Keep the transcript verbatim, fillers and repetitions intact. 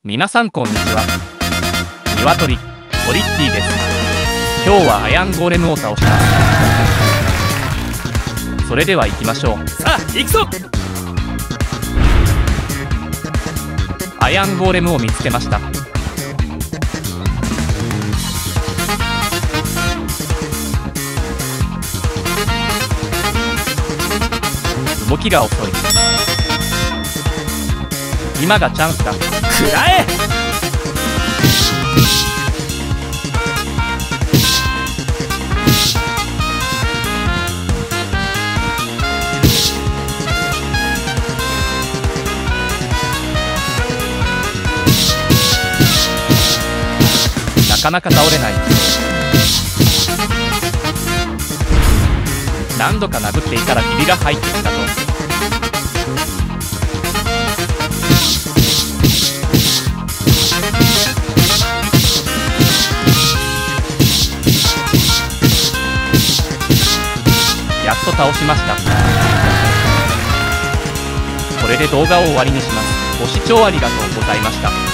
皆さんこんにちは。鶏トリッティです。今日はアヤンゴーレムを倒します。それでは行きましょう。 さあ行くぞ。 アヤンゴーレムを見つけました。動きが遅い。今がチャンスだ。 食らえ。 なかなか倒れない。何度か殴っていたらひびが入ってきたと。やっと倒しました。これで動画を終わりにします。ご視聴ありがとうございました。